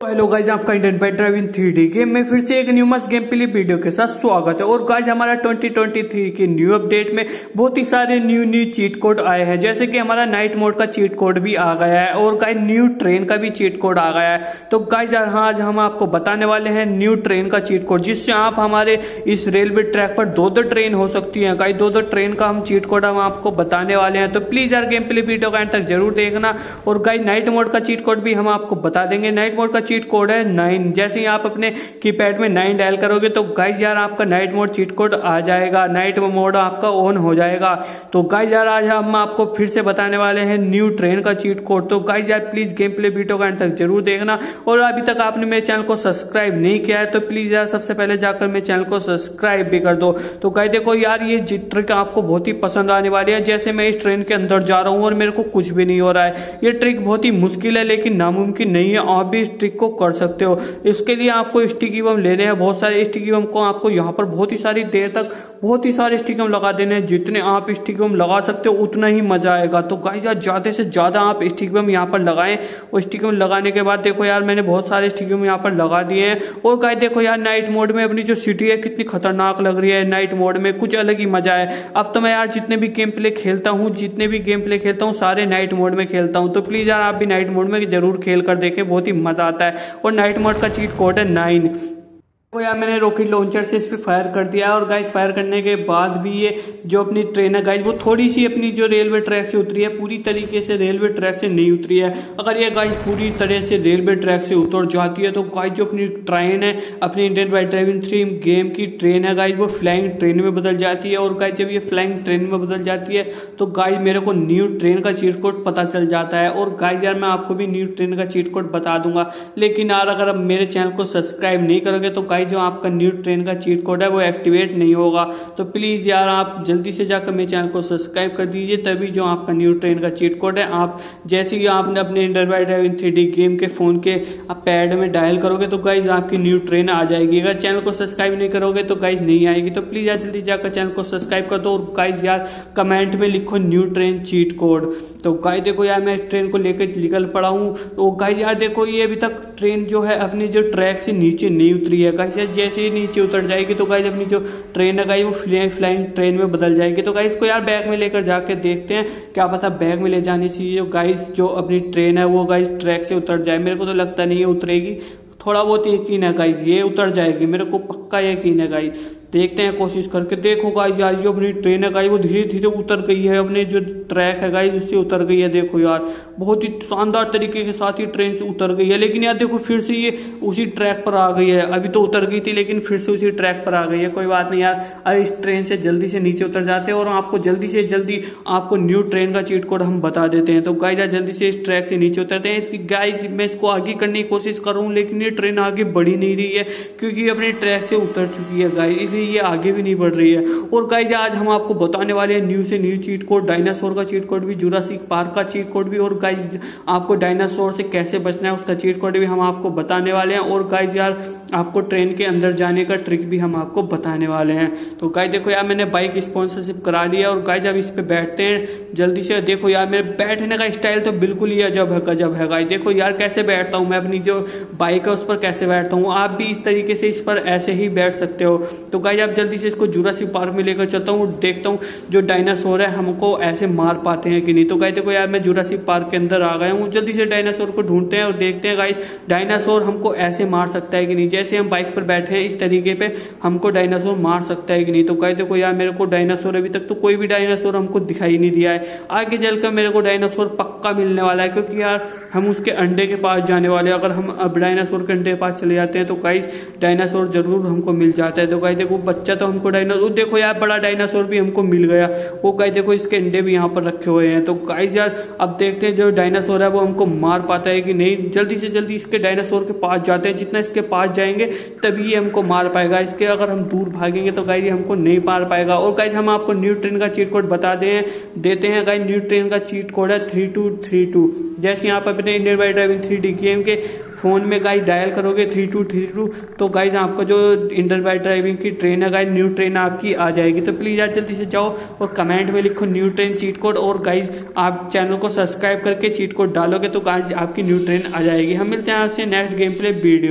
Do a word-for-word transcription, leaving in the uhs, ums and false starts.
Hello guys, आपका Indian bike driving three D game में फिर से एक न्यू मस्त गेम प्ले वीडियो के साथ स्वागत है। और गाइज हमारा ट्वेंटी ट्वेंटी थ्री की न्यू अपडेट में बहुत ही सारे न्यू न्यू चीट कोड आए हैं, जैसे कि हमारा नाइट मोड का चीट कोड भी आ गया है और गाइज न्यू ट्रेन का भी चीट कोड आ गया है। तो गाइज आज हम आपको बताने वाले हैं न्यू ट्रेन का चीट कोड, जिससे आप हमारे इस रेलवे ट्रैक पर दो दो ट्रेन हो सकती है। गाइज दो दो ट्रेन का हम चीट कोड हम आपको बताने वाले हैं, तो प्लीज यार गेम प्ले वीडियो का एंड तक जरूर देखना। और गाइज नाइट मोड का चीट कोड भी हम आपको बता देंगे। नाइट मोड का चीट कोड है नाइन। जैसे ही आप अपने कीपैड में नाइन डायल करोगे तो गाइज यार आपका नाइट मोड चीट कोड आ जाएगा, नाइट मोड आपका ऑन हो जाएगा। तो गाइज यार आज हम आपको फिर से बताने वाले हैं न्यू ट्रेन का चीट कोड। तो गाइज यार प्लीज गेम प्ले वीडियो का एंड तक जरूर देखना। और अभी तक आपने मेरे चैनल को सब्सक्राइब नहीं किया है तो प्लीज यार सबसे पहले जाकर मेरे चैनल को सब्सक्राइब भी कर दो। तो गाइज देखो यार ये ट्रिक आपको बहुत ही पसंद आने वाली है। जैसे मैं इस ट्रेन के अंदर जा रहा हूँ और मेरे को कुछ भी नहीं हो रहा है। ये ट्रिक बहुत ही मुश्किल है लेकिन नामुमकिन नहीं है, आप भी इस ट्रिक को कर सकते हो। इसके लिए आपको स्टिकी बम लेने हैं, बहुत सारे स्टिकी बम को आपको यहाँ पर बहुत ही सारी देर तक बहुत ही सारे स्टिकी बम लगा देने हैं। जितने आप स्टिकी बम लगा सकते हो उतना ही मजा आएगा। तो गाइस यार ज्यादा से ज्यादा आप स्टिकी बम यहाँ पर लगाएं। और स्टिकी बम लगाने के बाद देखो यार मैंने बहुत सारे स्टिकी बम यहाँ पर लगा दिए हैं। और गाइस देखो यार नाइट मोड में अपनी जो सिटी है कितनी खतरनाक लग रही है। नाइट मोड में कुछ अलग ही मजा है। अब तो मैं यार जितने भी गेम प्ले खेलता हूँ जितने भी गेम प्ले खेलता हूँ सारे नाइट मोड में खेलता हूँ। तो प्लीज यार आप भी नाइट मोड में जरूर खेल कर देखें, बहुत ही मजा आता है। और नाइट मोड का चीट कोड है नाइन। तो यार मैंने रॉकेट लॉन्चर से इस पर फायर कर दिया है। और गाइस फायर करने के बाद भी ये जो अपनी ट्रेन है गाइस वो थोड़ी सी अपनी जो रेलवे ट्रैक से उतरी है, पूरी तरीके से रेलवे ट्रैक से नहीं उतरी है। अगर ये गाइस पूरी तरह से रेलवे ट्रैक से उतर जाती है तो गाइस जो अपनी ट्रेन है, अपनी Indian bike driving three game की ट्रेन है गाइस, वो फ्लाइंग ट्रेन में बदल जाती है। और गाइस जब ये फ्लाइंग ट्रेन में बदल जाती है तो गाइस मेरे को न्यू ट्रेन का चीट कोड पता चल जाता है। और गाइस यार मैं आपको भी न्यू ट्रेन का चीट कोड बता दूंगा, लेकिन यार अगर आप मेरे चैनल को सब्सक्राइब नहीं करोगे तो गाइस जो आपका न्यू ट्रेन का चीट कोड है वो एक्टिवेट नहीं होगा। तो प्लीज यार आप जल्दी से जाकर मेरे चैनल को सब्सक्राइब कर दीजिए, तभी जो आपका न्यू ट्रेन का चीट कोड है आप जैसे ही आपने अपने Indian bike driving three D game के फोन के आप पैड में डायल करोगे तो गाइज आपकी न्यू ट्रेन आ जाएगी। अगर चैनल को सब्सक्राइब नहीं करोगे तो गाइज नहीं आएगी। तो प्लीज यार जल्दी जाकर चैनल को सब्सक्राइब कर दो। और गाइज यार कमेंट में लिखो न्यू ट्रेन चीट कोड। तो गाइज देखो यार मैं ट्रेन को लेकर निकल पड़ा हूँ। तो गाइज यार देखो ये अभी तक ट्रेन जो है अपनी जो ट्रैक से नीचे नहीं उतरी है। गाइज जैसे ही नीचे उतर जाएगी तो गाइज अपनी जो ट्रेन है गाइज वो फ्लाइंग ट्रेन में बदल जाएगी। तो गाइज को यार बैग में लेकर जाके देखते हैं, क्या पता बैग में ले जाने से जो गाइज जो अपनी ट्रेन है वो गाइज ट्रैक से उतर जाए। मेरे को तो लगता नहीं है उतरेगी, थोड़ा बहुत यकीन है गाइज ये उतर जाएगी, मेरे को पक्का यकीन है गाइज। देखते हैं कोशिश करके। देखो गाइज यार जो अपनी ट्रेन है गाइज वो धीरे धीरे उतर गई है, अपने जो ट्रैक है गाइज उससे उतर गई है। देखो यार बहुत ही शानदार तरीके के साथ ही ट्रेन से उतर गई है। लेकिन यार देखो फिर से ये उसी ट्रैक पर आ गई है। अभी तो उतर गई थी लेकिन फिर से उसी ट्रैक पर आ गई है। कोई बात नहीं यार, अब इस ट्रेन से जल्दी से नीचे उतर जाते हैं और आपको जल्दी से जल्दी आपको न्यू ट्रेन का चीट कोड हम बता देते हैं। तो गाइज यार जल्दी से इस ट्रैक से नीचे उतरते हैं। इसकी गाइज मैं इसको आगे करने की कोशिश कर रहा हूँ लेकिन ये ट्रेन आगे बढ़ी नहीं रही है क्योंकि अपने ट्रैक से उतर चुकी है गाइज, इसलिए ये आगे भी नहीं बढ़ रही है। और गाइज आज हम आपको बताने वाले हैं न्यू से न्यू चीट कोड, डायनासोर का चीट कोड भी, जुरासिक पार्क का चीट कोड भी। और गाइज आपको डायनासोर से कैसे बचना है उसका चीट कोड भी हम आपको बताने वाले हैं। और गाइज यार आपको ट्रेन के अंदर जाने का ट्रिक भी हम आपको बताने वाले हैं। तो गाइज देखो यार मैंने बाइक स्पॉन्सरशिप करा लिया और गाइज अब इस पे बैठते हैं जल्दी से। देखो यार मेरे बैठने का स्टाइल तो बिल्कुल ही अजब है, गजब है गाइज। देखो यार कैसे बैठता हूँ मैं, अपनी जो बाइक है उस पर कैसे बैठता हूँ। आप भी इस तरीके से इस पर ऐसे ही बैठ सकते हो। तो गाइज आप जल्दी से इसको जुरासिक पार्क में लेकर चलता हूँ, देखता हूँ जो डायनासोर है हमको ऐसे मार पाते हैं कि नहीं। तो गाइस देखो यार मैं जुरासिक पार्क के अंदर आ गया हूँ। जल्दी से डायनासोर को ढूंढते हैं और देखते हैं गाइस डायनासोर हमको ऐसे मार सकता है कि नहीं। जैसे हम बाइक पर बैठे हैं इस तरीके पे हमको डायनासोर मार सकता है कि नहीं। तो गाइस देखो यार मेरे को डायनासोर अभी तक तो कोई भी डायनासोर हमको दिखाई नहीं दिया है। आगे चलकर मेरे को डायनासोर पक्का मिलने वाला है क्योंकि यार हम उसके अंडे के पास जाने वाले हैं। अगर हम अब डायनासोर के अंडे के पास चले जाते हैं तो गाइस डायनासोर जरूर हमको मिल जाता है। तो गाइस देखो बच्चा तो हमको डायनासोर, देखो यार बड़ा डायनासोर भी हमको मिल गया। वो गाइस देखो इसके अंडे भी यहाँ पर रखे हुए हैं। तो गाइस यार अब देखते हैं जो डायनासोर है वो हमको मार पाता है कि नहीं। जल्दी से जल्दी इसके डायनासोर के पास जाते हैं, जितना इसके पास जाएंगे तभी ये हमको मार पाएगा। इसके अगर हम दूर भागेंगे तो गाइस ये हमको नहीं मार पाएगा। और गाइस हम आपको न्यू ट्रेन का चीट कोड बता दें देते हैं गाइस। न्यू ट्रेन का चीट कोड है थ्री टू थ्री टू। जैसे आप अपने Indian bike driving three D game के फोन में गाइस डायल करोगे थ्री टू थ्री टू तो गाइस आपका जो इंडियन बाइक ड्राइविंग की ट्रेन ट्रेन है गाइज, न्यू ट्रेन आपकी आ जाएगी। तो प्लीज़ यार जल्दी से जाओ और कमेंट में लिखो न्यू ट्रेन चीट कोड, और गाइज आप चैनल को सब्सक्राइब करके चीट कोड डालोगे तो गाइज आपकी न्यू ट्रेन आ जाएगी। हम मिलते हैं आपसे नेक्स्ट गेम प्ले वीडियो।